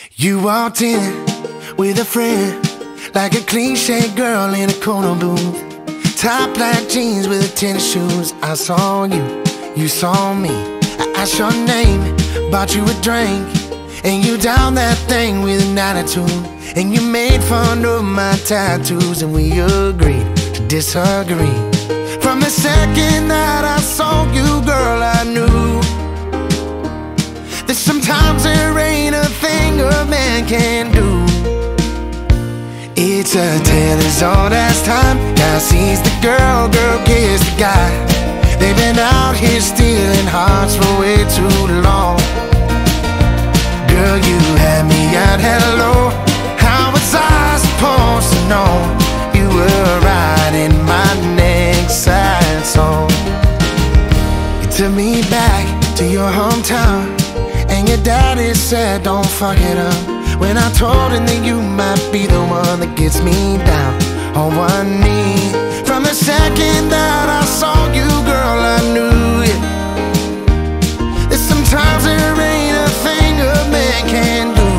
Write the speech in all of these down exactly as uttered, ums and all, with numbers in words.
You walked in with a friend, like a cliche girl in a corner booth. Top black jeans with tennis shoes. I saw you, you saw me. I asked your name, bought you a drink, and you downed that thing with an attitude. And you made fun of my tattoos, and we agreed to disagree. From the second that I saw you, girl, I knew that sometimes there ain't a thing a man can do. It's a tale as old as time. Guy sees the girl, girl gets the guy. They've been out here stealing hearts for way too long. Girl, you had me at hello. How was I supposed to know you were riding my next sad song? You took me back to your hometown, and your daddy said don't fuck it up. When I told him that you might be the one that gets me down on one knee. From the second that I saw you, girl, I knew it, that sometimes there ain't a thing a man can do.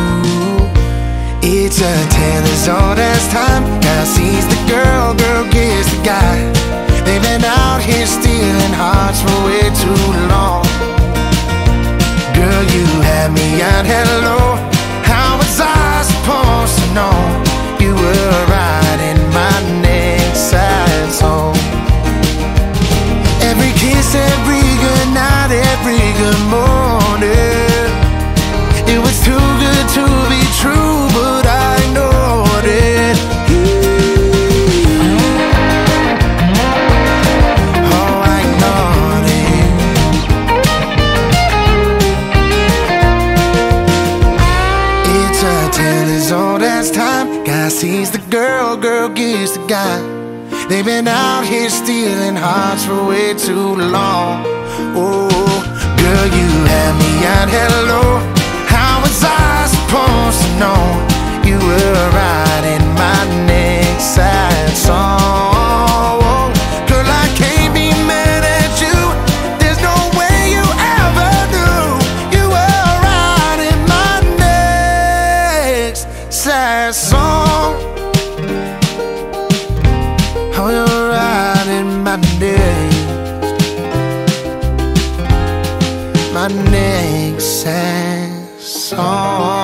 It's a tale as old as time. Guy sees the girl, girl gets the guy. They've been out here stealing hearts for way too long. Girl, you had me at hello. How was I supposed to know you were riding my next sad song? Every kiss, every good night, every good morning, it was too good to be true, but I ignored it. Oh, I ignored it. It's a tale as old as time. Guy sees the girl, girl gets the guy. They've been out here stealing hearts for way too long. Oh, girl, you had me at hello. How was I supposed to know you were riding my next sad song? Girl, I can't be mad at you. There's no way you ever knew you were riding my next sad song. Oh, you're riding my next, my next sad song.